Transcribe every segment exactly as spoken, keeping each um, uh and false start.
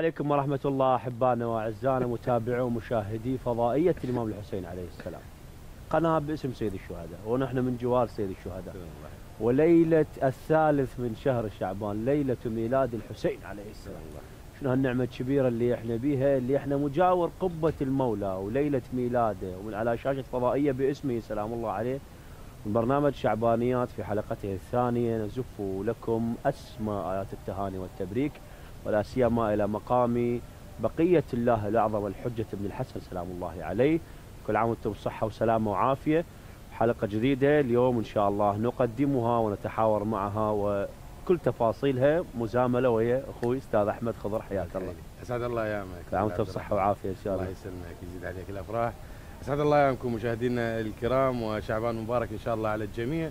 عليكم ورحمة الله أحبائنا وأعزائنا متابعي ومشاهدي فضائية الإمام الحسين عليه السلام. قناة باسم سيد الشهداء، ونحن من جوار سيد الشهداء. وليلة الثالث من شهر شعبان ليلة ميلاد الحسين عليه السلام. شنو هالنعمة الكبيرة اللي احنا بيها، اللي احنا مجاور قبة المولى وليلة ميلاده، ومن على شاشة فضائية باسمه سلام الله عليه من برنامج شعبانيات في حلقته الثانية نزف لكم أسمى آيات التهاني والتبريك، ولا سيما إلى مقام بقية الله الأعظم الحجة بن الحسن سلام الله عليه. كل عام وانتم بصحة وسلامة وعافية. حلقة جديدة اليوم إن شاء الله نقدمها ونتحاور معها وكل تفاصيلها مزاملة ويا أخوي أستاذ أحمد خضر. حياك الله. أسعد الله أيامك. كل عام وانتم بصحة وعافية إن شاء الله. الله يسلمك يزيد عليك الأفراح. أسعد الله أيامكم مشاهدينا الكرام، وشعبان مبارك إن شاء الله على الجميع.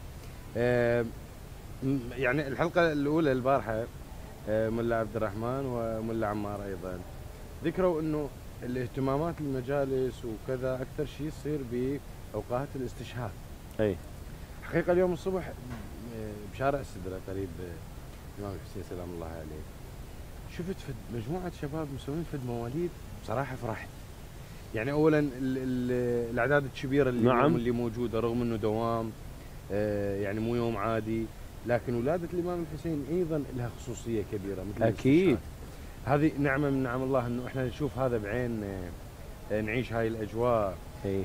يعني الحلقة الأولى البارحة ملا عبد الرحمن وملا عمار أيضا ذكروا أنه الاهتمامات المجالس وكذا أكثر شيء يصير بأوقات الاستشهاد. أي حقيقة اليوم الصبح بشارع السدرة قريب الإمام الحسين سلام الله عليه شفت فد مجموعة شباب مسوين فد مواليد، بصراحة فرحت. يعني أولا ال ال الأعداد الكبيرة اللي, نعم. اللي موجودة رغم أنه دوام يعني مو يوم عادي، لكن ولادة الإمام الحسين أيضا لها خصوصية كبيرة مثل أكيد. هذه نعمة من نعم الله أنه إحنا نشوف هذا بعين، نعيش هاي الأجواء.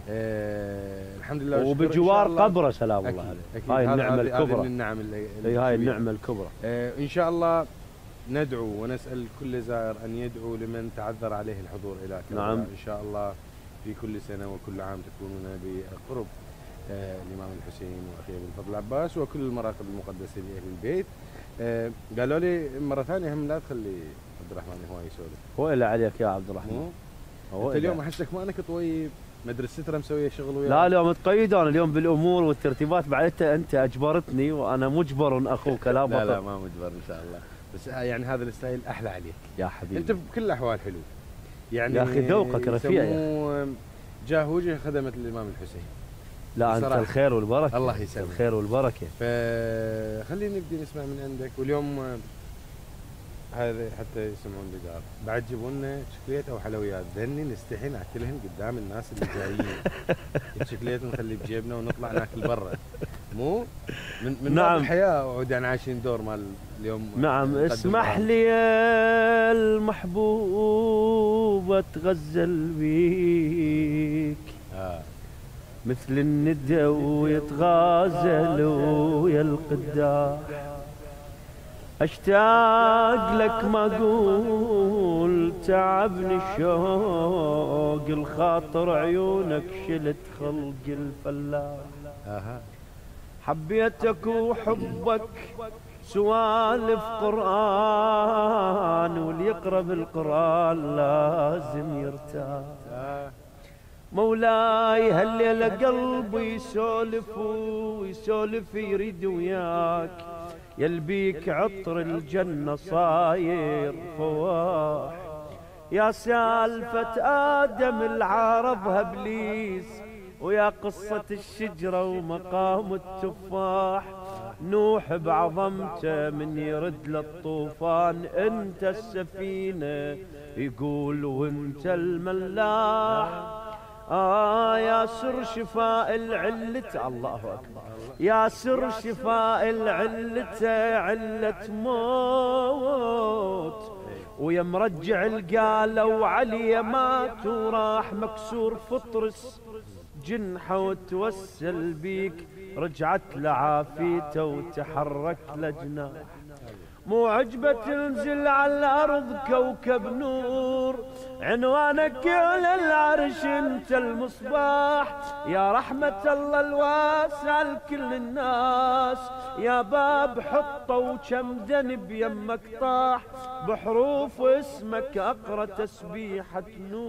آه الحمد لله وبجوار قبره سلام الله عليه. هاي النعمة الكبرى. هذه النعم اي هاي النعمة الكبرى. آه إن شاء الله ندعو ونسأل كل زائر أن يدعو لمن تعذر عليه الحضور إلى كربلاء. نعم. إن شاء الله في كل سنة وكل عام تكونون بقرب آه الإمام الحسين وأخيه أبو الفضل العباس وكل المراقب المقدسة لأهل البيت. آه قالوا لي مرة ثانية هم لا تخلي عبد الرحمن هو يسولف. هو إلا عليك يا عبد الرحمن. هو اليوم أحسك ما أنك طويب، مدري السترة مسوية شغل وياك. لا اليوم متقيد انا اليوم بالامور والترتيبات، بعد انت انت اجبرتني وانا مجبر اخوك. لا لا لا ما مجبر ان شاء الله، بس يعني هذا الستايل احلى عليك يا حبيبي. انت بكل الاحوال حلو يعني يا اخي ذوقك رفيع يا جاه وجه خدمة الامام الحسين. لا انت الخير والبركه. الله يسلمك. الخير والبركه. فخلينا نبدي نسمع من عندك. واليوم هذا حتى يسمعون بقار بعد جيبوا لنا شوكليت او حلويات، ذني نستحي ناكلهن قدام الناس اللي جايين. الشوكليت نخليه بجيبنا ونطلع ناكل برا، مو من من نعم. الحياه وعودنا عايشين دور مال اليوم. نعم. اسمح لي يا المحبوب اتغزل بيك آه. مثل الندى ويتغازل ويا القداح، اشتاق لك ما اقول تعبني الشوق، الخاطر عيونك شلت خلق الفلاح. اها حبيتك وحبك سوالف قرآن، واللي يقرأ بالقرآن لازم يرتاح. آه. مولاي هالليلة قلبي يسولف ويسولف يريد وياك، يلبيك عطر الجنة صاير فواح. يا سالفة آدم العارضها إبليس، ويا قصة الشجرة ومقام التفاح. نوح بعظمته من يرد للطوفان، انت السفينة يقول وانت الملاح. آه يا سر شفاء العلة، الله أكبر، يا سر شفاء العلة علة موت، ويا مرجع القالة وعلي مات وراح مكسور فطرس جنحه وتوسل بيك، رجعت لعافيته وتحرك لجناح. مو عجبة تنزل على الأرض كوكب نور، عنوانك على العرش انت المصباح. يا رحمة الله الواسع لكل الناس، يا باب حطه وكم ذنب يمك طاح، بحروف اسمك أقرأ تسبيحة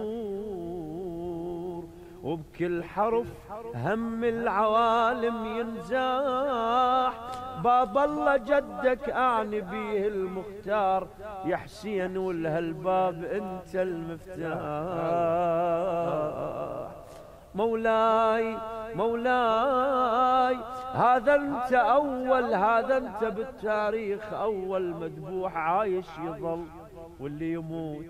نور، وبكل حرف هم العوالم ينزاح. باب الله جدك أعني بيه المختار، يا حسين ولهالباب انت المفتاح. مولاي مولاي هذا انت اول، هذا انت بالتاريخ اول مذبوح عايش يظل، واللي يموت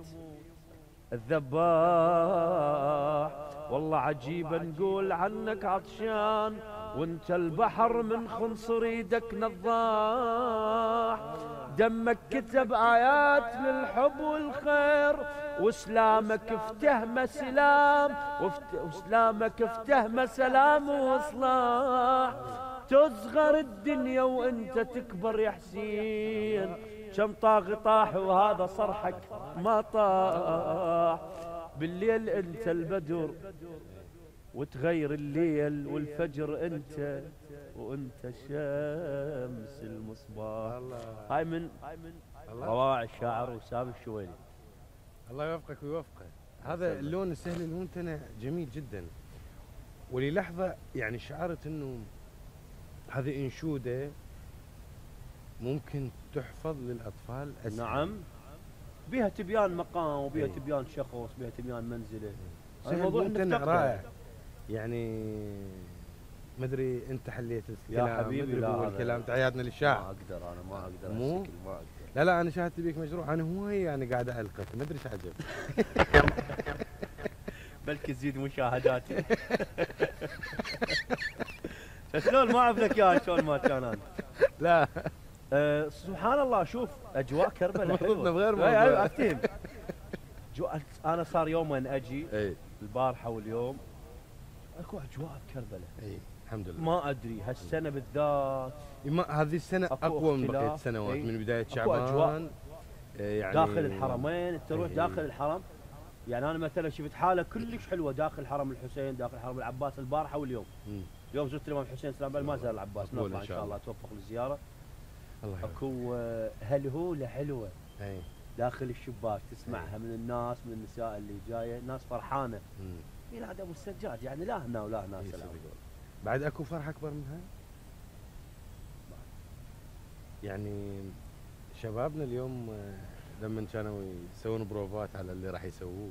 الذباح. والله عجيبة نقول عنك عطشان وانت البحر من خنصر ايدك نضاح. دمك كتب آيات للحب والخير واسلامك افتهم سلام واسلامك افتهم سلام واصلاح. تصغر الدنيا وانت تكبر يا حسين، كم طاغ طاح وهذا صرحك ما طاح. بالليل انت البدر وتغير الليل والفجر انت وانت شمس المصباح. هاي من روائع الشاعر وسام الشويلي. الله يوفقك ويوفقه. هذا اللون السهل الممتنع جميل جدا. وللحظة يعني شعرت انه هذه انشودة ممكن تحفظ للاطفال أسهل. نعم، بها تبيان مقام وبها تبيان شخص، بها تبيان منزله. الموضوع ممتنع رائع. يعني ما ادري انت حليت الكلام يا حبيبي. لا الكلام تعيادنا للشعر. ما اقدر انا ما اقدر مو ما اقدر. لا لا انا شاهدت بيك مجروح. انا هواي يعني قاعد القط ما ادري ايش عجب. بلكي تزيد مشاهداتي. شلون ما اعرف لك اياها شلون ما كان انا. لا أه سبحان الله. شوف اجواء كربلاء حلوه بغير موضوع. ايوه افتهم. انا صار يومين اجي اي البارحه واليوم اكو اجواء بكربلاء. اي الحمد لله. ما ادري هالسنه بالذات هذه السنه اقوى من بقيه السنوات. من بدايه شعبان يعني داخل الحرمين. تروح ايه داخل الحرم. يعني انا مثلا شفت حاله كلش حلوه داخل حرم الحسين، داخل حرم العباس البارحه واليوم. مم. اليوم زرت الامام الحسين سلام الله، ما زال العباس نطلع ان شاء الله توفق للزياره. الله اكو هلهوله حلوه اي داخل الشباك تسمعها من الناس، من النساء اللي جايه، ناس فرحانه. ميلاد ابو السجاد يعني لا هنا ولا هنا. سلام. بعد اكو فرحه اكبر منها؟ يعني شبابنا اليوم لما كانوا يسوون بروفات على اللي راح يسووه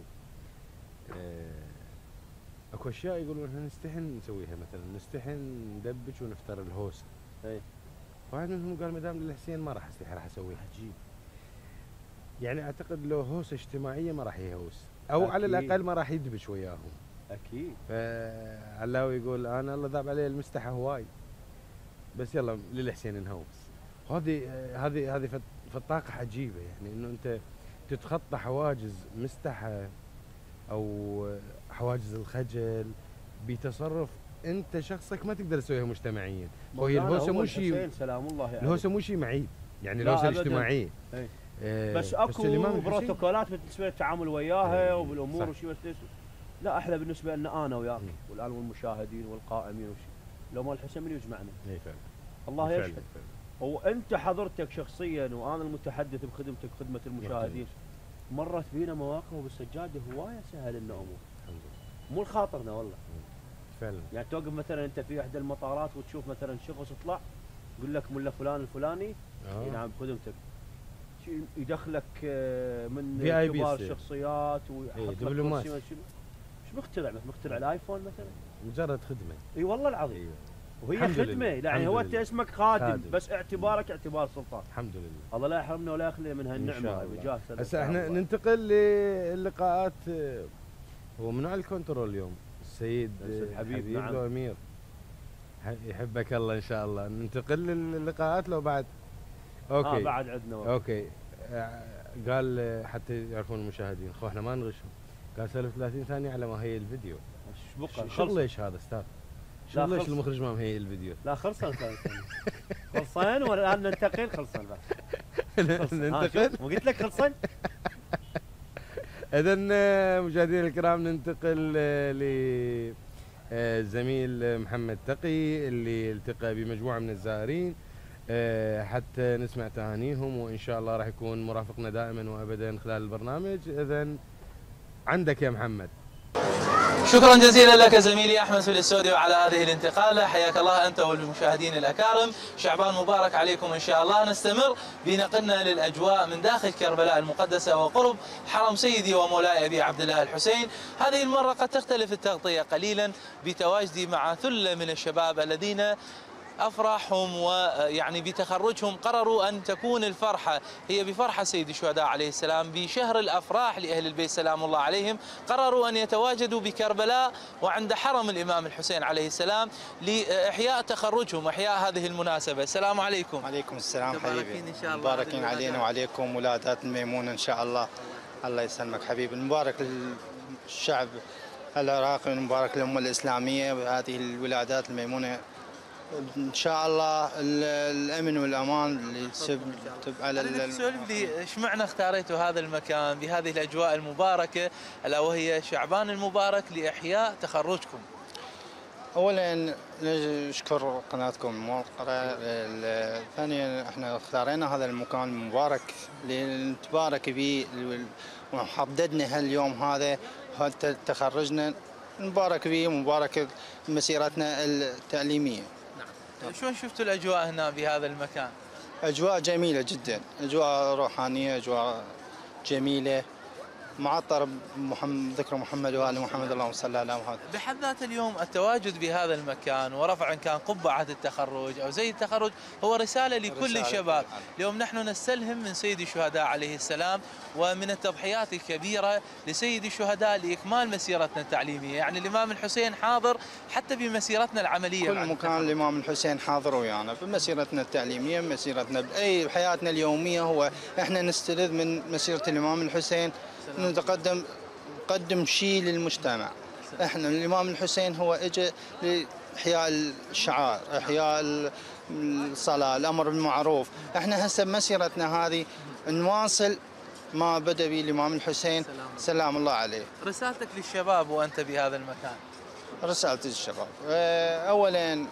اكو اشياء يقولون احنا نستحي نسويها. مثلا نستحي ندبج ونفتر الهوس. اي واحد منهم قال مدام للحسين ما راح استحي راح اسويها. عجيب. يعني اعتقد لو هوسه اجتماعيه ما راح يهوس او أكيد. على الاقل ما راح يدبج وياهم. اكيد. فعلاوي يقول انا الله ذاب علي المستحى هواي بس يلا للحسين نهوس. هذه هذه هذه فطاقه عجيبه. يعني انه انت تتخطى حواجز مستحى او حواجز الخجل بتصرف انت شخصك ما تقدر تسويها مجتمعيا. وهي الهوسه مو شيء سلام الله يعني. الهوسه مو شيء معيب يعني الهوسه الاجتماعيه. آه بس اكو بروتوكولات بالنسبه للتعامل وياها وبالامور وشي. بس لا احلى بالنسبه لنا انا وياك والان والمشاهدين والقائمين وشي. لو مال الحسين من يجمعنا؟ اي فعلا. الله يشهد. وانت حضرتك شخصيا وانا المتحدث بخدمتك خدمه المشاهدين مرت بينا مواقف وبالسجاده هوايه سهل لنا امور. الحمد لله. مو لخاطرنا والله. فعلا. يعني توقف مثلا انت في احدى المطارات وتشوف مثلا شخص يطلع يقول لك ملا فلان الفلاني آه. نعم بخدمتك. يدخلك من كبار الشخصيات ويحط لك كرسي. مش مخترع مثل مخترع الايفون مثلا. مجرد خدمه. اي والله العظيم. أيوة. وهي خدمه يعني هو انت اسمك خادم, خادم بس اعتبارك اعتبار سلطان. الحمد لله. الله لا يحرمنا ولا يخلينا من هالنعمه بجاه. هسه احنا ننتقل للقاءات. هو من نوع الكنترول اليوم السيد حبيب, حبيب نعم. لو امير يحبك الله ان شاء الله. ننتقل للقاءات لو بعد. اوكي اه بعد عندنا وقت. اوكي قال حتى يعرفون المشاهدين خو احنا ما نغشهم. قال سالف ثلاثين ثانيه على ما هي الفيديو. شغل ايش هذا استاذ؟ شغل ليش المخرج ما مهيئ الفيديو؟ لا خلصان خلصان والان ننتقل. خلصان بس ننتقل. مو قلت لك خلصان. اذا مشاهدينا الكرام ننتقل للزميل محمد تقي اللي التقى بمجموعه من الزائرين حتى نسمع تهانيهم وان شاء الله راح يكون مرافقنا دائما وابدا خلال البرنامج. اذا عندك يا محمد. شكرا جزيلا لك زميلي احمد في الاستوديو على هذه الانتقاله. حياك الله انت والمشاهدين الاكارم. شعبان مبارك عليكم ان شاء الله. نستمر بنقلنا للاجواء من داخل كربلاء المقدسه وقرب حرم سيدي ومولاي ابي عبد الله الحسين. هذه المره قد تختلف التغطيه قليلا بتواجدي مع ثله من الشباب الذين بأفراحهم ويعني بتخرجهم قرروا أن تكون الفرحة هي بفرحة سيد الشهداء عليه السلام، بشهر الأفراح لأهل البيت سلام الله عليهم. قرروا أن يتواجدوا بكربلاء وعند حرم الإمام الحسين عليه السلام لإحياء تخرجهم، إحياء هذه المناسبة. السلام عليكم. وعليكم السلام حبيبي. إن شاء الله. مباركين علينا وعليكم ولادات الميمونة إن شاء الله. الله يسلمك حبيبي. مبارك للشعب العراقي ومبارك للأمة الإسلامية بهذه الولادات الميمونة. ان شاء الله الامن والامان اللي يسب على سولف لي ايش معنى اختاريتوا هذا المكان بهذه الاجواء المباركه الا وهي شعبان المبارك لاحياء تخرجكم؟ اولا نشكر قناتكم الموقره. ثانيا احنا اختارينا هذا المكان المبارك لنتبارك به وحددنا هاليوم هذا حتى تخرجنا نبارك به ومبارك مسيرتنا التعليميه. نعم. شلون شفتوا الاجواء هنا بهذا المكان؟ اجواء جميله جدا، اجواء روحانيه، اجواء جميله، معطر محمد ذكر محمد وآل محمد، اللهم صل على محمد. بحد ذات اليوم التواجد بهذا المكان ورفع إن كان قبعة التخرج أو زي التخرج هو رسالة لكل رسالة الشباب. اليوم نحن نستلهم من سيد الشهداء عليه السلام ومن التضحيات الكبيرة لسيد الشهداء لإكمال مسيرتنا التعليمية، يعني الإمام الحسين حاضر حتى بمسيرتنا العملية. كل مكان الإمام الحسين حاضر ويانا بمسيرتنا التعليمية، مسيرتنا بأي حياتنا اليومية. هو إحنا نستلذ من مسيرة الإمام الحسين، نتقدم نقدم شيء للمجتمع. احنا الامام الحسين هو اجى لاحياء الشعائر، احياء الصلاه، الامر بالمعروف. احنا هسه بمسيرتنا هذه نواصل ما بدا به الامام الحسين سلام الله عليه. رسالتك للشباب وانت بهذا المكان؟ رسالتي للشباب اولا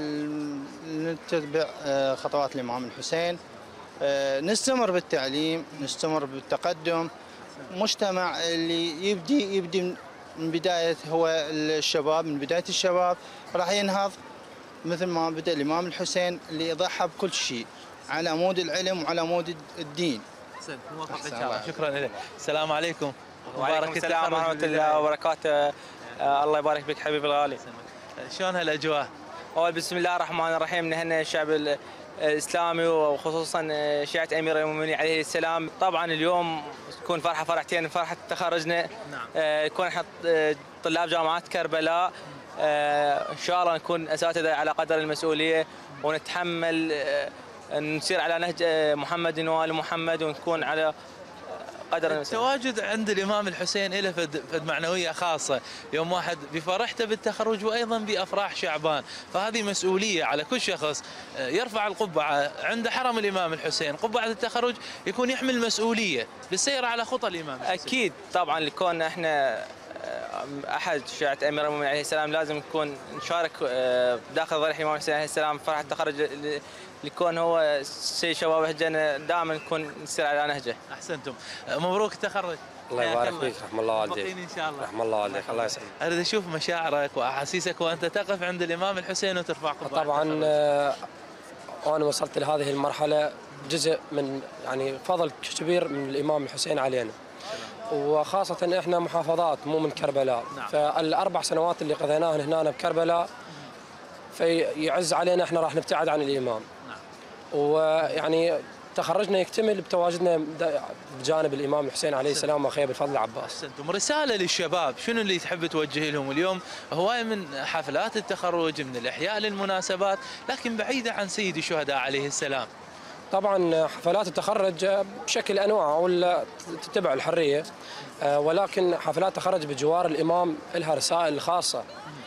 نتبع خطوات الامام الحسين، نستمر بالتعليم، نستمر بالتقدم. مجتمع اللي يبدي يبدي من بدايه هو الشباب، من بدايه الشباب راح ينهض مثل ما بدا الامام الحسين اللي يضحى بكل شيء على عمود العلم وعلى عمود الدين. احسنت، موفق ان شاء الله. شكرا لك. السلام عليكم. وعليكم السلام ورحمه الله وبركاته. آه الله يبارك بك حبيبي الغالي. شلون هالاجواء؟ اول بسم الله الرحمن الرحيم، نهنئ الشعب الاسلامي وخصوصا شيعه امير المؤمنين عليه السلام. طبعا اليوم تكون فرحه فرحتين، فرحه تخرجنا. نعم. آه نكون احنا طلاب جامعات كربلاء، آه ان شاء الله نكون اساتذه على قدر المسؤوليه ونتحمل، آه نسير على نهج محمد وآل محمد ونكون على قدر المسؤوليه. التواجد عند الامام الحسين له فد, فد معنويه خاصه، يوم واحد بفرحته بالتخرج وايضا بافراح شعبان، فهذه مسؤوليه على كل شخص يرفع القبعه عند حرم الامام الحسين، قبعه التخرج يكون يحمل مسؤوليه بالسير على خطى الامام الحسين. اكيد طبعا لكون احنا احد شيعه امير المؤمنين عليه السلام لازم نكون نشارك داخل ضريح الامام الحسين عليه السلام فرحه التخرج، لكون هو سيد شباب هجنا دائما نكون نسير على نهجه. احسنتم، مبروك التخرج. الله يبارك فيك، رحم الله والديك. ان شاء الله. رحم الله والديك، الله يسعدك. اريد اشوف مشاعرك واحاسيسك وانت تقف عند الامام الحسين وترفع قبعه. طبعا وانا وصلت لهذه المرحله جزء من يعني فضل كبير من الامام الحسين علينا، وخاصه احنا محافظات مو من كربلاء. نعم. فالاربع سنوات اللي قضيناهن هنا بكربلاء فيعز علينا احنا راح نبتعد عن الامام. نعم. ويعني تخرجنا يكتمل بتواجدنا بجانب الامام الحسين عليه السلام واخيه بالفضل العباس. انتم رساله للشباب شنو اللي تحب توجه لهم اليوم؟ هوايه من حفلات التخرج، من الاحياء للمناسبات، لكن بعيده عن سيد الشهداء عليه السلام. طبعا حفلات التخرج بشكل انواع ولا تتبع الحريه، ولكن حفلات التخرج بجوار الامام لها رسائل خاصه،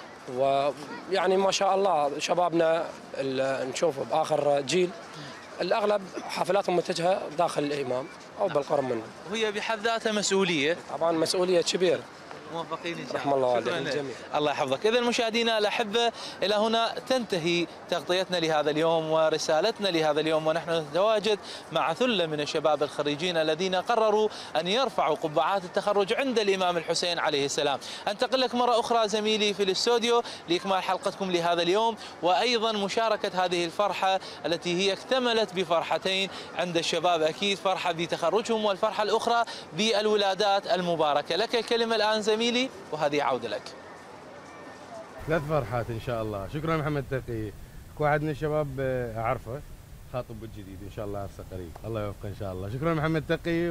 ويعني ما شاء الله شبابنا نشوفه باخر جيل الاغلب حفلاتهم متجهه داخل الامام او بالقرب منه، وهي بحد ذاتها مسؤوليه. طبعا مسؤوليه كبيره. موفقين ان شاء الله. رحم الله والديك الجميع. الله يحفظك. اذا مشاهدينا الاحبه الى هنا تنتهي تغطيتنا لهذا اليوم ورسالتنا لهذا اليوم، ونحن نتواجد مع ثله من الشباب الخريجين الذين قرروا ان يرفعوا قبعات التخرج عند الامام الحسين عليه السلام. انتقل لك مره اخرى زميلي في الاستوديو لاكمال حلقتكم لهذا اليوم، وايضا مشاركه هذه الفرحه التي هي اكتملت بفرحتين عند الشباب، اكيد فرحه بتخرجهم والفرحه الاخرى بالولادات المباركه. لك الكلمه الان زميلي وهذه عودة لك. ثلاث فرحات إن شاء الله. شكرا محمد تقي. اكو واحد من الشباب آه، اعرفه خاطب بالجديد ان شاء الله عرسه قريب، الله يوفقه ان شاء الله. شكرا محمد تقي،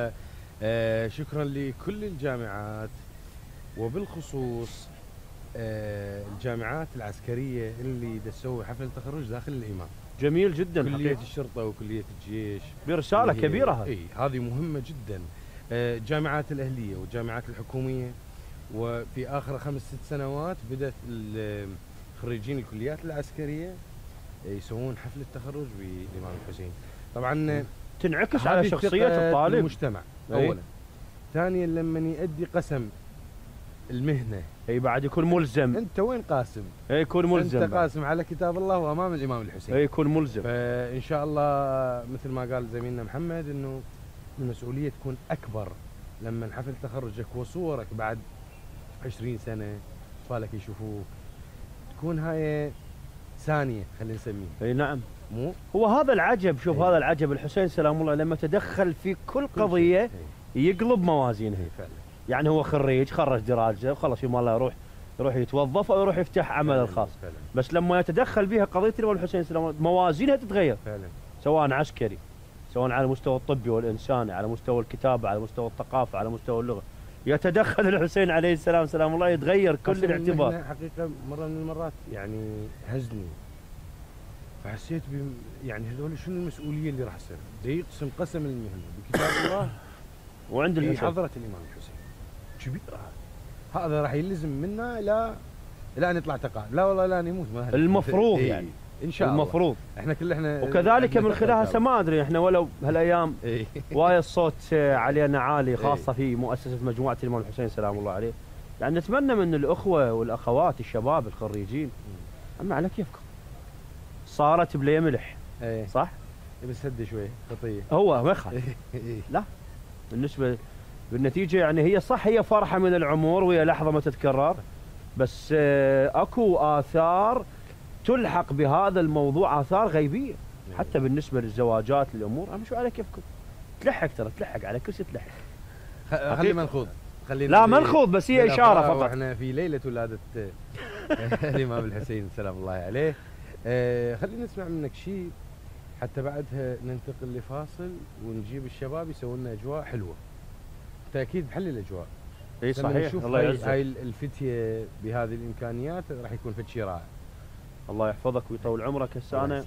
وشكرا لكل الجامعات وبالخصوص آه، الجامعات العسكريه اللي تسوي حفل تخرج داخل الامام. جميل جدا. كليه حقيقة. الشرطه وكليه الجيش برساله كبيره هذه. اي هذه مهمه جدا. آه، الجامعات الاهليه والجامعات الحكوميه، وفي اخر خمس ست سنوات بدات خريجين الكليات العسكريه يسوون حفل التخرج بالامام الحسين. طبعا تنعكس على شخصيه الطالب المجتمع اولا. ثانيا لما يؤدي قسم المهنه اي بعد يكون ملزم. انت وين قاسم؟ اي يكون ملزم. انت قاسم على كتاب الله وامام الامام الحسين. اي يكون ملزم. فان شاء الله مثل ما قال زميلنا محمد انه المسؤوليه تكون اكبر لما حفل تخرجك وصورك بعد عشرين سنه اطفالك يشوفوك، تكون هاي ثانيه خلينا نسميه. اي نعم. مو هو هذا العجب. شوف ايه. هذا العجب الحسين سلام الله لما تدخل في كل قضيه ايه. يقلب موازينها. ايه فعلا. يعني هو خريج خرج دراسه وخلص يوم الله يروح يروح يتوظف او يروح يفتح عمله الخاص. فعلا. بس لما يتدخل بها قضيه الامام الحسين سلام الله موازينها تتغير. فعلا. سواء عسكري، سواء على المستوى الطبي والانساني، على مستوى الكتابه، على مستوى الثقافه، على مستوى اللغه. يتدخل الحسين عليه السلام سلام الله يتغير كل الاعتبار. حقيقه مره من المرات يعني هزني، فحسيت ب يعني هذول شنو المسؤوليه اللي راح تصير؟ يقسم قسم المهنه بكتاب الله وعند في الحسين حضره الامام الحسين كبيره. هذا راح يلزم منا لا لا نطلع تقاعد، لا والله لا نموت. المفروض يعني ان شاء الله المفروض. احنا كل احنا وكذلك من خلالها هسه ما ادري احنا ولو هالايام إيه. وايد الصوت علينا عالي، خاصه في مؤسسه مجموعه الامام الحسين سلام الله عليه. يعني نتمنى من الاخوه والاخوات الشباب الخريجين اما على كيفكم. صارت بلا ملح. ايه صح؟ بس هدي شوي خطيه. هو ما يخالف. لا بالنسبه بالنتيجه يعني هي صح هي فرحه من العمر وهي لحظه ما تتكرر، بس اكو اثار تلحق بهذا الموضوع، اثار غيبيه حتى بالنسبه للزواجات للامور. انا شو على كيفكم تلحق، ترى تلحق على كل شيء تلحق. خلي ما نخوض. خلينا لا ما نخوض، بس هي اشاره فقط. احنا في ليله ولاده الامام الحسين سلام الله عليه. آه خلينا نسمع منك شيء حتى بعدها ننتقل لفاصل ونجيب الشباب يسوون لنا اجواء حلوه. انت اكيد محل الاجواء. اي صحيح. الله يعزك. هاي الفتيه بهذه الامكانيات راح يكون فد شيء رائع. الله يحفظك ويطول عمرك. هسه انا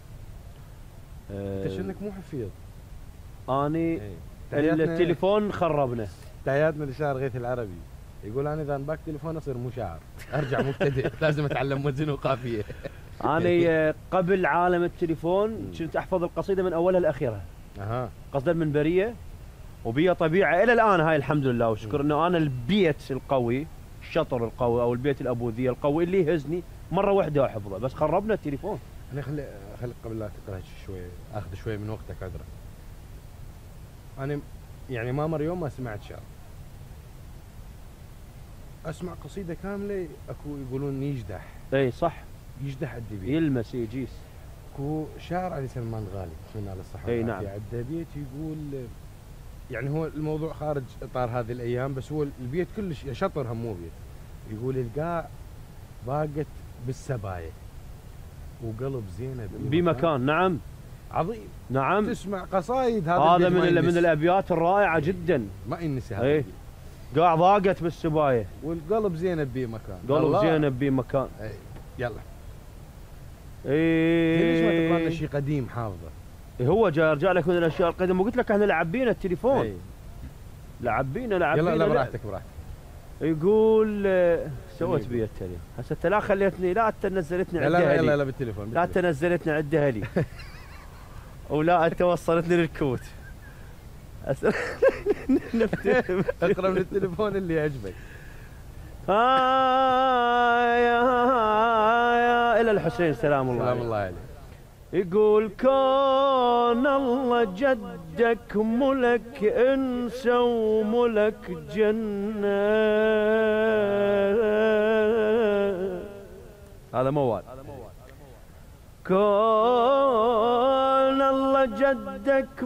انت شنك مو حفيظ. اني التليفون خربنا. تحياتنا لشاعر غيث العربي يقول انا اذا انباك تليفون اصير مو شاعر، ارجع مبتدئ لازم اتعلم وزن وقافيه. انا قبل عالم التليفون كنت احفظ القصيده من اولها لاخيرها. اها. قصدا من بريه وبيها طبيعه الى الان. هاي الحمد لله وشكر انه انا البيت القوي، الشطر القوي او البيت الابوذيه القوي اللي يهزني مره واحده احفظه، بس خربنا التليفون. انا خلي خلي قبل لا تقرا شوي اخذ شوي من وقتك عذرا. انا يعني ما مر يوم ما سمعت شعر. اسمع قصيده كامله اكو يقولون يجدح. اي صح. يجدح الدبيت. يلمس يجيس. اكو شاعر علي سلمان غالي من ال الصحه. اي نعم. الدبيت يقول يعني هو الموضوع خارج اطار هذه الايام، بس هو البيت كلش شطر هم مو بيت. يقول القاع ضاقت بالسبايا وقلب زينب بمكان. نعم عظيم. نعم. تسمع قصايد هذا هذا من من الابيات الرائعه جدا. ما ينسى هذا. ايه قاع ضاقت بالسبايه والقلب زينب بمكان. قلب زينب بمكان. اي يلا. ايه ليش ما تقرا لنا شيء قديم حافظه؟ هو جاي ارجع لك من الاشياء القديمه وقلت لك احنا لعبينا التليفون. ايه. لعبينا لعبينا. يلا لا براحتك براحتك. يقول سويت بي التليفون هسه انت لا خليتني، لا انت نزلتني عندها لا لي. لا لا بالتليفون. لا انت نزلتني عندها لي ولا انت وصلتني للكوت. اقرا من التليفون اللي يعجبك. يا يا الى الحسين سلام الله سلام الله عليه. يقول كون الله جدك ملك انس وملك جنة. هذا موال. كون الله جدك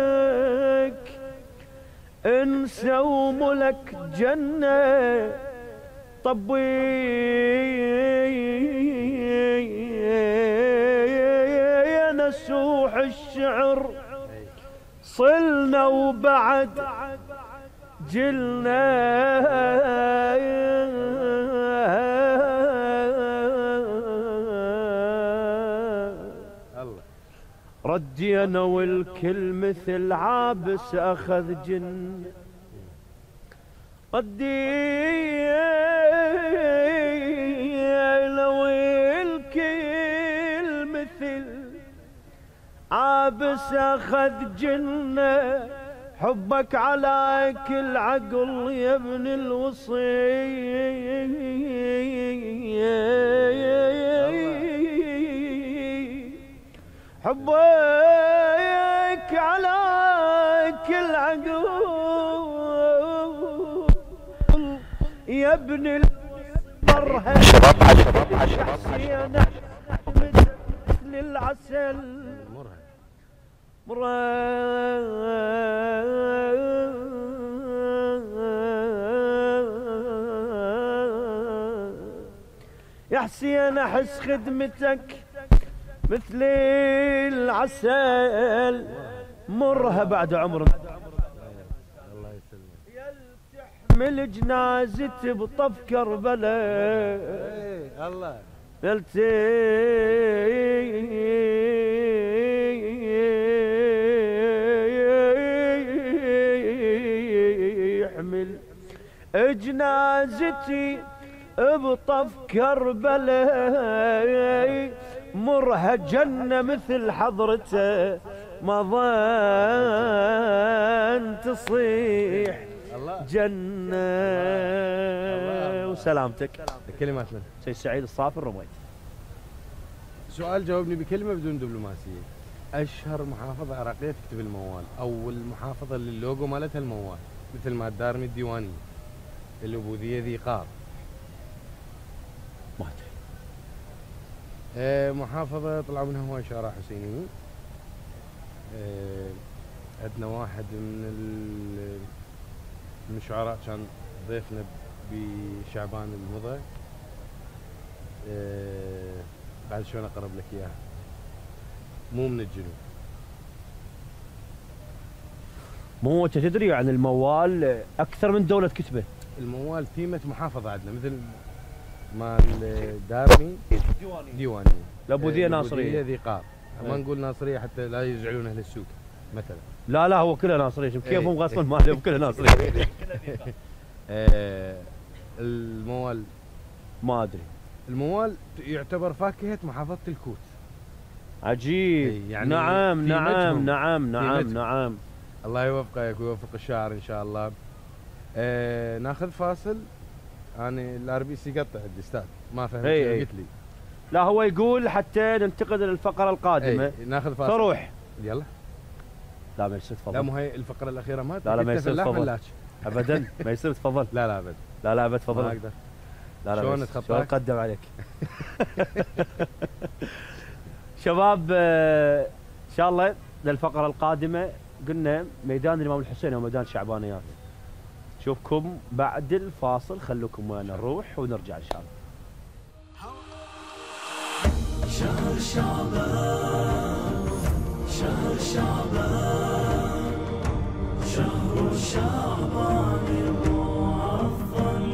ملك انس وملك جنة طبينا سوح الشعر صلنا وبعد جلنا ردينا والكل مثل عابس أخذ جن ردينا والكل مثل عابس أخذ جن حبك على كل عقل يا ابن الوصي حبك على كل عقل يا ابن المرهب شباب مثل العسل يا حسين احس خدمتك مثل العسل مرها بعد عمر الله يسلمك تحمل جنازتي بطف كربلاء الله يحمل جنازتي بطف كربلاء مرها جنة مثل حضرته ما ظن تصيح جنة وسلامتك. كلمات من سيد سعيد الصافي الرميد. سؤال جاوبني بكلمة بدون دبلوماسية. أشهر محافظة عراقية تكتب الموال أو المحافظة اللي اللوجو مالتها الموال مثل ما الدارمي الديوانية الأبوذية ذي قار. ما أدري. أه محافظة طلعوا منها هواي شوارع حسينيين. أه عندنا واحد من من الشعراء كان ضيفنا بشعبان المضى. أه بعد شلون اقرب لك اياها؟ مو من الجنوب. مو انت تدري عن الموال اكثر من دولة كتبه. الموال ثيمة محافظة عندنا مثل مال دارمي ديوانية ديوانية الأبوذية ناصرية ذي قار. ما نقول ناصرية حتى لا يزعلون اهل السوق مثلا. لا لا هو كلها ناصرية كيفهم غصبا ما عليهم كلها ناصرية. الموال ما ادري. الموال يعتبر فاكهة محافظة الكوت. عجيب. يعني نعم نعم نعم نعم نعم. الله يوفقك ويوفق الشاعر ان شاء الله. آه ناخذ فاصل. انا الار بي سي قطع عندي استاذ ما فهمت شو قلت لي. لا هو يقول حتى ننتقل للفقرة القادمة. ناخذ فاصل. فروح. يلا. لا ما يصير تفضل. لا مو هي الفقرة الأخيرة ما لا لا ما يصير تفضل. ابدا ما يصير تفضل. لا لا ابد. لا لا ابد تفضل. ما اقدر. لا لا شلون اتخطاك؟ شلون اقدم عليك؟ شباب ان شاء الله للفقرة القادمة قلنا ميدان الإمام الحسين أو ميدان شعبانيات. نشوفكم بعد الفاصل خلوكم ويانا نروح ونرجع إن شاء الله. شهر شعبان شهر شعبان شهر شعبان المعظم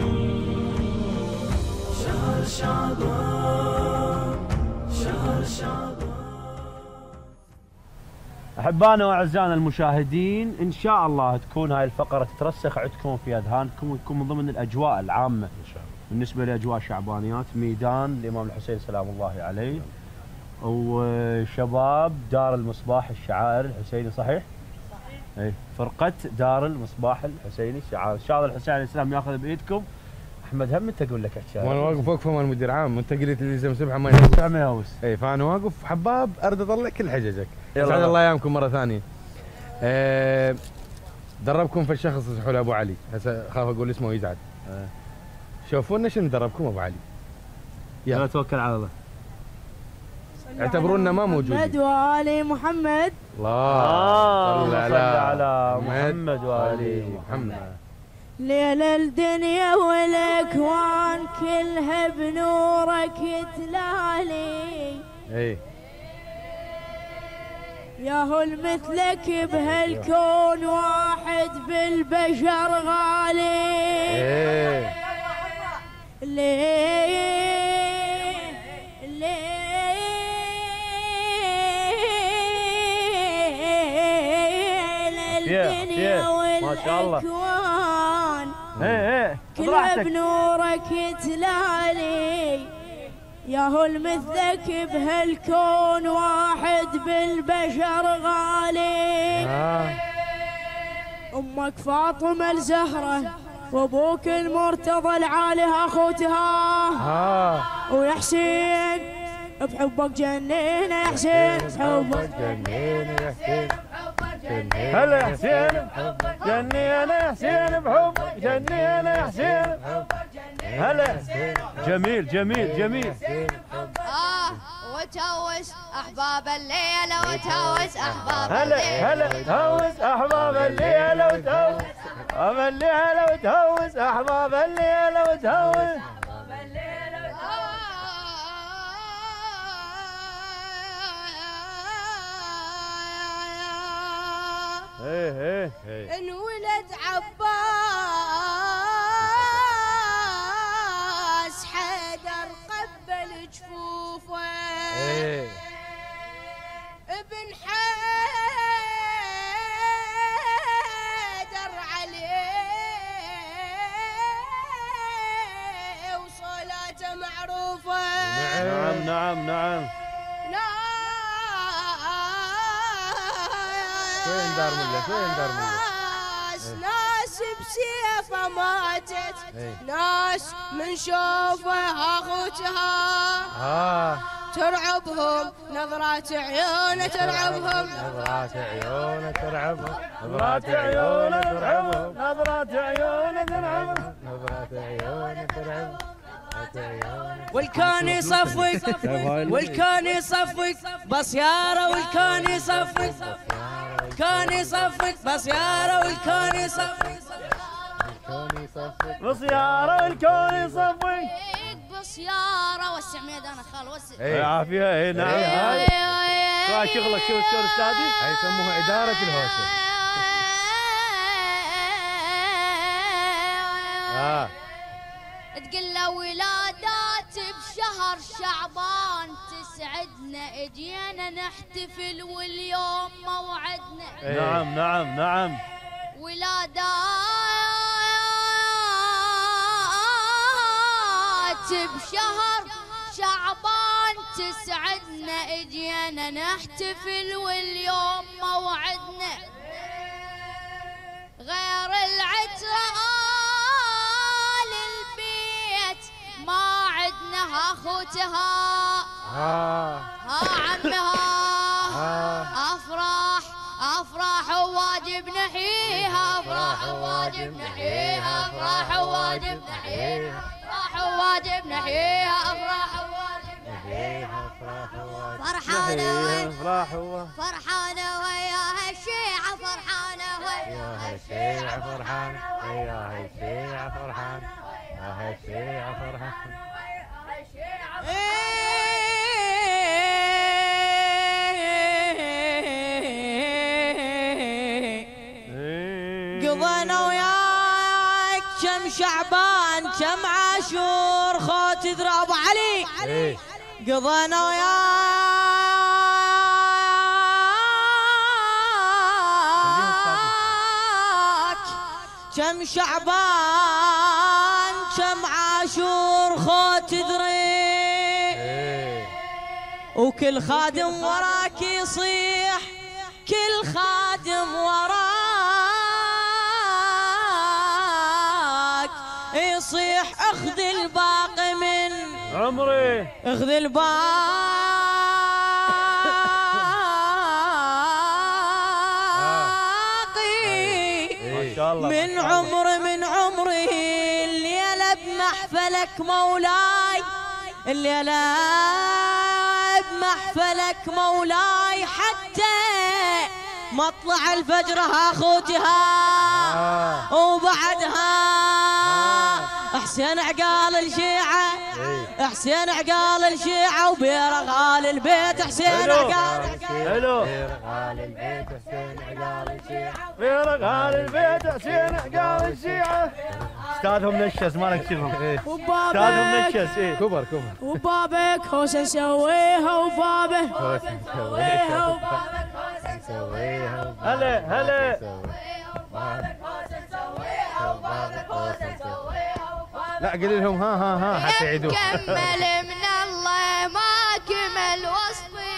شهر شعبان شهر شعبان. أحبائنا وأعزائنا المشاهدين إن شاء الله تكون هاي الفقرة تترسخ عندكم في أذهانكم وتكون من ضمن الأجواء العامة إن شاء الله بالنسبة لأجواء شعبانيات ميدان الإمام الحسين سلام الله عليه وشباب دار المصباح الشعائر الحسيني. صحيح؟ صحيح. اي فرقة دار المصباح الحسيني الشعائر. ان شاء الله الحسين عليه السلام ياخذ بايدكم. احمد هم انت اقول لك الشعائر. وانا واقف وقفه مال مدير عام وانت قلت لي لازم سبحه ما يهوس. ما يهوس. اي فانا واقف حباب ارد اطلع كل حججك. يسعد الله ايامكم مره ثانيه. أه دربكم في الشخص حول ابو علي هسه خاف اقول اسمه ويزعل. أه. شوفونا شنو دربكم ابو علي. يلا توكل على الله. اعتبرونا ما موجودين. محمد وآل محمد. الله صل على محمد وآل محمد. ليل الدنيا والاكوان كلها بنورك تلالي. ايه يا هل مثلك بهالكون واحد بالبشر غالي. ايه ليه ليه الدنيا والاكوان كلها بنورك تلالي. يا هل مثلك بهالكون واحد بالبشر غالي. امك فاطمه الزهره وابوك المرتضى العالي اخوتها. ويا حسين بحبك جنينا يا حسين بحبك جنينا يا حسين. هلا يا حسين جنينا يا حسين بحبك جنينا يا حسين. هلا جميل جميل جميل. اه وتهوس احباب الليله وتهوس احباب هلا هلا تهوس احباب الليله وتهوس احباب الليله وتهوس احباب الليله وتهوس. ايه ايه ايه انولد عباس حيدر قبل جفوفه. ايه ابن حيدر عليه وصلاته معروفه. نعم نعم نعم. وين دار ملك وين دار ملك؟ ناس ناس بسيفه ماتت. ناس من شوفه اخوتها. اه ترعبهم نظرات عيونه ترعبهم. نظرات عيونه ترعبهم. نظرات عيونه ترعبهم. نظرات عيونه ترعبهم. نظرات عيونه ترعبهم. والكان يصفق والكان يصفق بسياره والكان يصفق. كان يصفق بسياره والكان يصفق. بسياره والكون يصفق. بسياره وسع ميدان خال وسع. ايه عافيه. ايه نعم. هاي شغلك شو شو استاذي؟ هاي يسموها اداره الهوشه. اه تقول له ولادات بشهر شعبان تسعدنا اجينا نحتفل واليوم موعدنا. نعم نعم نعم. ولادات بشهر شعبان تسعدنا اجينا نحتفل واليوم موعدنا. غير العترة ما عدنا اخوتها. ها ها عمها افراح افراح وواجب نحيها. افراح وواجب نحيها. افراح وواجب نحيها. افراح وواجب نحيها. افراح وواجب نحيها. فرحانه فرحانه وياها الشيعه فرحانه وياها الشيعه فرحانه وياها الشيعه فرحانه. هالشيعة فرحان. قضينا وياك كم شعبان كم عاشور خوت ذراب علي. قضينا وياك كم شعبان كم عاشور خوت ذري. وكل خادم وراك يصيح كل خادم وراك يصيح اخذ الباقي من عمري. اخذ الباقي من عمر من عمري. الليلة بمحفلك مولاي الليلة بمحفلك مولاي حتى مطلع الفجر ها خوتها وبعدها حسين عقال الشيعة حسين عقال الشيعة وبيرغال البيت حسين عقال حلو بيرغال البيت حسين عقال الشيعة بيرغال البيت حسين عقال الشيعة استاذهم نشس ما نكشفهم استاذهم نشس ايه كبر كبر وبابك حسين سويها وبابه حسين سويها وبابك حسين سويها هلا هلا لا قولي لهم ها ها ها حتى يعيدوا كمل من الله ما كمل وصفي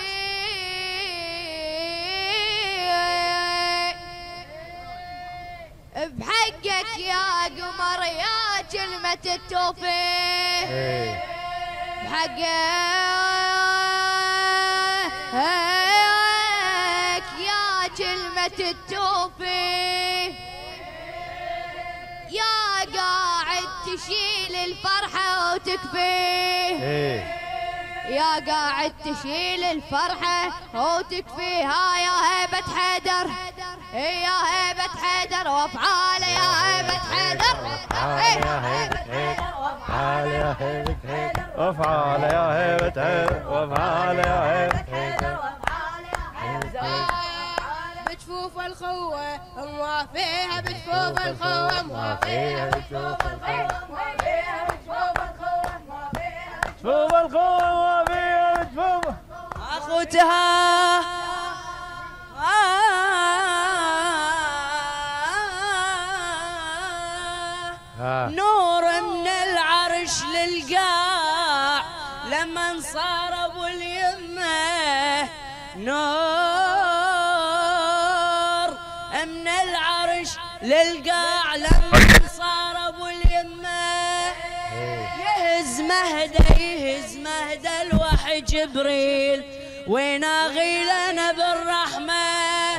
بحقك يا قمر يا كلمة التوفيق بحقك يا كلمة التوفيق يا قاعد تشيل الفرحة وتكفيه يا قاعد تشيل الفرحة وتكفيها يا هيبة حيدر يا هيبة حيدر وافعاله يا هيبة حيدر يا هيبة حيدر وافعاله يا هيبة حيدر وافعاله يا هيبة حيدر وافعاله يا هيبة حيدر بجفوف الخوة ما فيها بجفوف الخوة ما فيها بجفوف الخوة ما فيها بجفوف الخوة ما فيها جفوف الخوة ما فيها جفوف اخوتها نور من العرش للقاع لما صار ابو اليمه نور من العرش للقاع لما صار ابو اليمه يهز مهده يهز مهده الوحي جبريل ويناغي لنا بالرحمه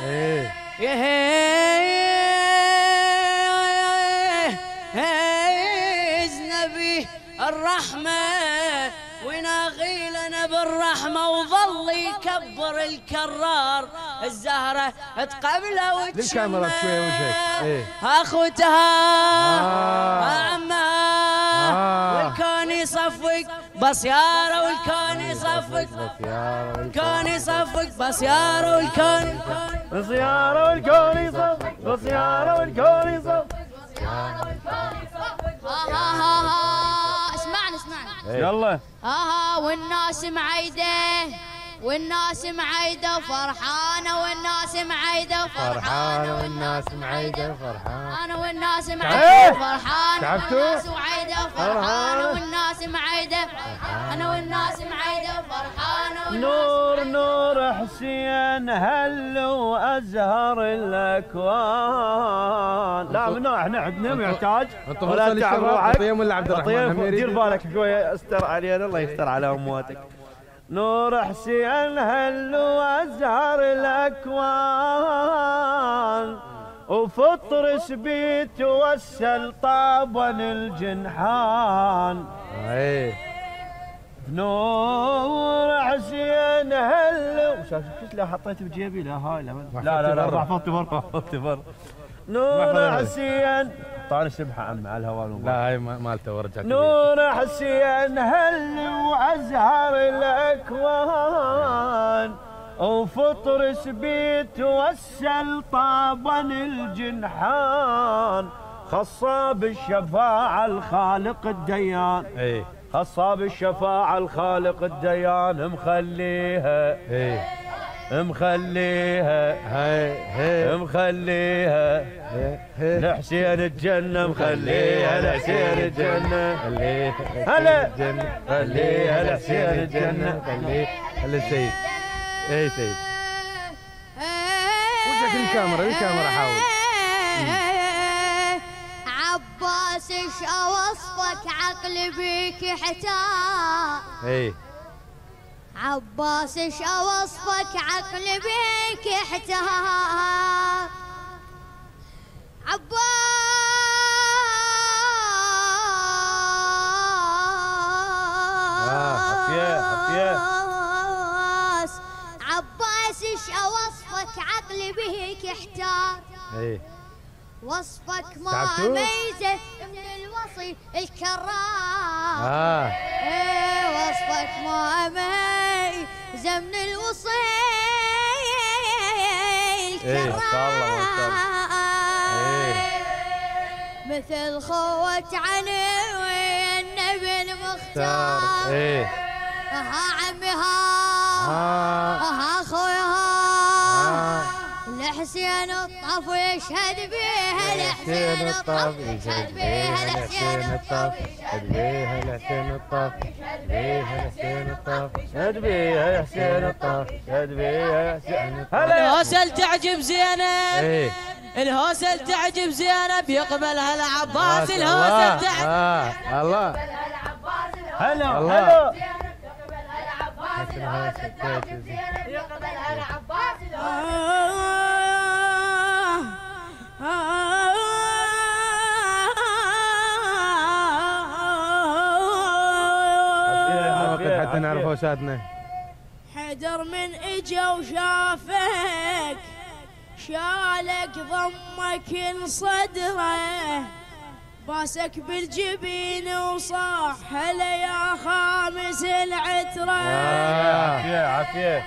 يهز نبي الرحمه ويناغي لنا بالرحمه وظل يكبر الكرار الزهره تقبله وتشمه للكاميرا شويه وجهك ايه اخوتها آه. عمها آه. والكون يصفق بسياره والكون يصفق الكون يصفق بسياره والكون بسيارة والكون يصفق بسيارة والكون يصفق ها ها ها ها اسمعني اسمعني يلا ها ها والناس معيده والناس معيده وفرحانه والناس معيده وفرحانه والناس معيده وفرحانه انا والناس تعال. معيده وفرحانه تعبتوا؟ والناس معيده وفرحانه والناس معيده انا والناس معيده وفرحانه نور نور حسين هل وازهر الاكوان لا منو احنا عندنا محتاج ولا تعب روحك طيب ولا عبد الرحمن دير بالك شويه استر علينا الله يستر على امواتك نور حسين هل وازهر الاكوان وفطر سبيت توسل طابا الجنحان ايه نور حسين هل وش لا حطيت بجيبي لا هاي لا لا لا, لا رفعت برا رفعت برا نور حسين طاري سبحه عم على الهواء لا هاي مالته ورجعت نور حسين هل وازهر الاكوان وفطر سبيت وسل طابا الجنحان خصى بالشفاعة الخالق الديان ايه خصى بالشفاعة الخالق الديان مخليها ايه مخليها هاي هي مخليها لحسين الجنة مخليها لحسين الجنة هلا خليها لحسين الجنة خليها للسيد ايه سيد وجهك الكاميرا الكاميرا حاول عباس ايش اوصفك عقلي بيك احتار ايه عباس ايش اوصفك عقلي بيك احتار عباس عباس ايش اوصفك وصفك عقلي بهك احتار. ايه وصفك ما تعبتوا؟ ميزه من الوصي الكرار. اه ايه وصفك ما ميزه من الوصي ايه الكرار. ما شاء الله ما شاء الله. ايه مثل خوة علي والنبي المختار. ايه ها عمي ها ها ها خويا ها الحسين الطف يشهد بيها الحسين الطف يشهد بيها الحسين الطف يشهد بيها الحسين الطف بيها الحسين الطف يشهد بيها الحسين الطف يشهد بيها الحسين الطف. الهوسل تعجب زينب، ايه الهوسل تعجب زينب يقبلها العباس. ما شاء الهوسل تعجب الله. الله هلا الله. هلا يقبلها العباس. حتى نعرف وساتنا. حدر من اجا وشافك شالك ضمك لصدره باسك بالجبين وصاح هلا يا خامس العتره. عافيه عافيه.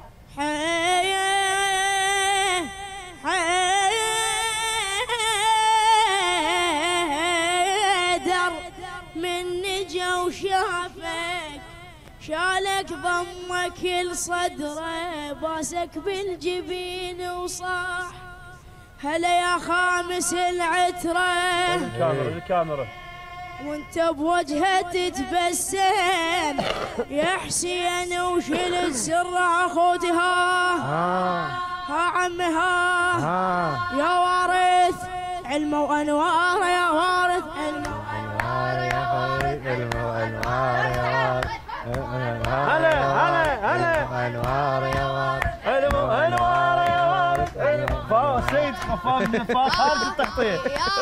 حيدر من نجا وشافك شالك ضمك لصدره باسك بالجبين وصاح هلا يا خامس العتره. الكاميرا الكاميرا وانت بوجهه تتبسم يا حسين وشل سر اخوتها. ها عمي ها يا وارث علم وانوار يا وارث علم وانوار يا وارث علم وانوار يا وارث. هلا هلا هلا انوار يا وارث علم انوار يا وارث علم. سيد خفاف من نفاق خارج التخطيط.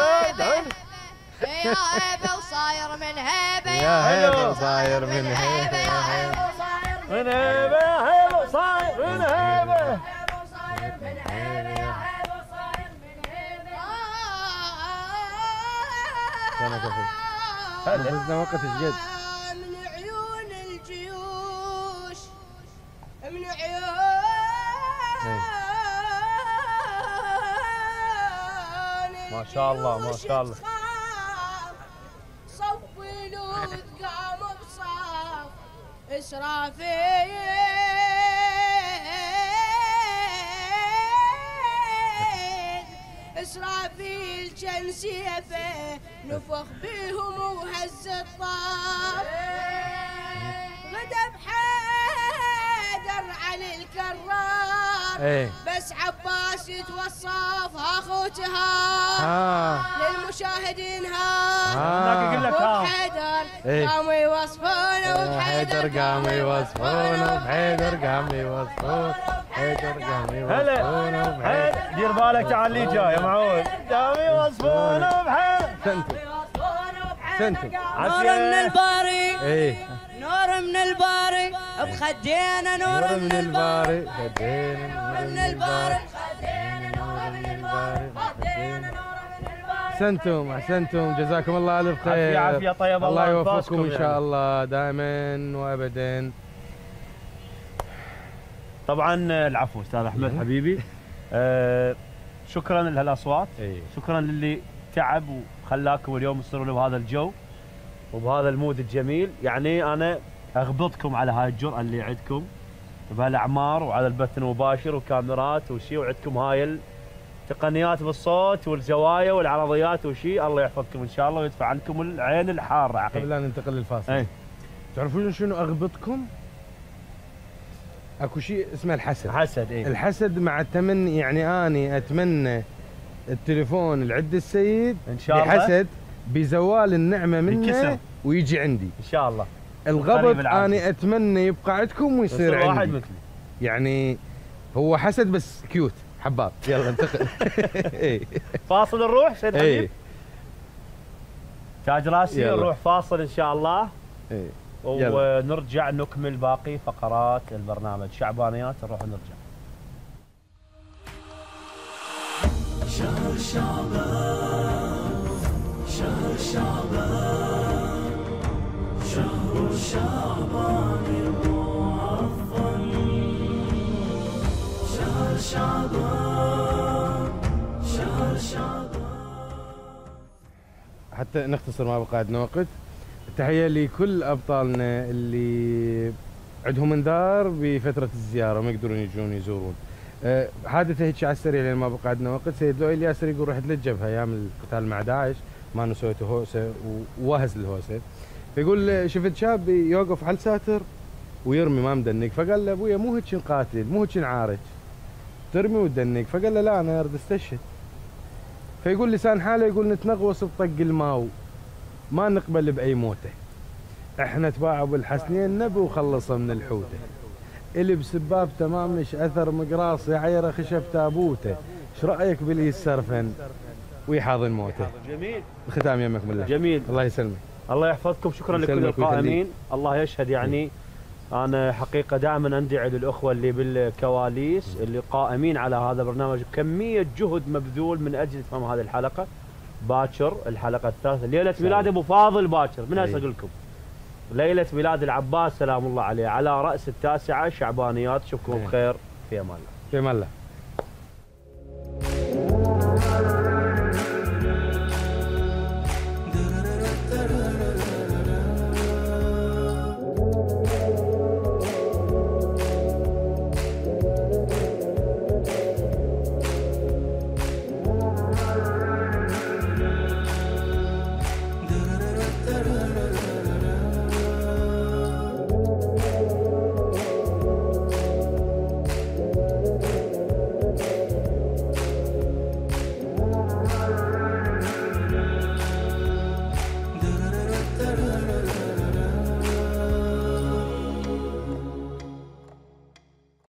يا هيبه وصاير من هيبه يا هيبه وصاير من هيبه يا هيبه من هيبه يا هيبه وصاير من هيبه. نفذنا وقت الجد. من عيون الجيوش من عيون ما شاء الله ما شاء الله. صف ولود قام بصف إسرافيل إسرافيل كان سيفه نفخ بيهم وهز الطاف. غدا بحيدر علي الكرار ايه بس عباس يتوصف اخوتها للمشاهدين ها. هناك يقول لك ها وبحيدر إيه. قاموا يوصفونه وبحيدر قاموا يوصفونه وبحيدر قاموا يوصفونه وبحيدر قاموا هلا يوصفونه هلا وبحيدر. دير بالك تعال اللي جاي يا معود. قاموا يوصفونه بحيل. سنتم سنتم نور من الباري ايه نور من الباري بخدينا نور من الباري خدينا نور من الباري احسنتم احسنتم جزاكم الله الف خير. عافية عافية طيب. الله يوفقكم أنفاسكم ان شاء يعني. الله دائما وابدا. طبعا العفو استاذ احمد حبيبي. آه شكرا لهالاصوات. ايه شكرا للي تعب وخلاكم اليوم تصيروا له بهذا الجو وبهذا المود الجميل. يعني انا اغبطكم على هاي الجرأة اللي عندكم بهالاعمار وعلى البث المباشر وكاميرات وشي، وعندكم هاي التقنيات بالصوت والزوايا والعرضيات وشي. الله يحفظكم ان شاء الله ويدفع عنكم العين الحاره. عقيل قبل لا ننتقل للفاصل ايه تعرفون شنو اغبطكم؟ اكو شيء اسمه الحسد. حسد ايه. الحسد مع التمني، يعني اني اتمنى التليفون العد السيد ان شاء الله بحسد بزوال النعمه منه ينكسر. ويجي عندي ان شاء الله. الغبط اني اتمنى يبقى عندكم ويصير واحد عندي. مثلي. يعني هو حسد بس كيوت حباب. يلا انتقل. ايه فاصل نروح سيد ايه حبيب. تاج راسي يلا. نروح فاصل ان شاء الله. ايه ونرجع نكمل باقي فقرات البرنامج. شعبانيات نروح ونرجع. شهر شعبان شهر شعبان شهر شعبان المعظم شهر شعبان شهر شعبان. حتى نختصر ما بقى عندنا وقت، التحية لكل أبطالنا اللي عندهم انذار بفترة الزيارة وما يقدرون يجون يزورون. أه حادثة هيك على السريع لأن ما بقى عندنا وقت. سيد لؤي الياسر يقول رحت للجبهة أيام القتال مع داعش، ما أنا سويت هوسة ووهز الهوسة، فيقول شفت شاب يوقف على الساتر ويرمي ما مدنق، فقال له أبويا مو هيك نقاتل مو هيك نعارك، ترمي وتدنق، فقال له لا أنا أريد استشهد. فيقول لسان حاله يقول نتنغوص بطق الماو ما نقبل بأي موته، احنا تباع ابو الحسنين نبي وخلصه من الحوته، اللي بسباب تمامش اثر مقراص يعيره خشب تابوته، ايش رايك باللي يسرفن ويحاضن موته؟ جميل. الختام يمك بالله. جميل. الله يسلمك. الله يحفظكم. شكرا لكل القائمين. الله يشهد يعني انا حقيقه دائما اندعي للاخوه اللي بالكواليس اللي قائمين على هذا البرنامج، كميه جهد مبذول من اجل اتمام هذه الحلقه. باكر الحلقه الثالثه، ليله ميلاد ابو فاضل باكر، من هسه اقول لكم ليله ميلاد العباس سلام الله عليه، على راس التاسعه شعبانيات. اشوفكم بخير، في امان الله. في امان الله.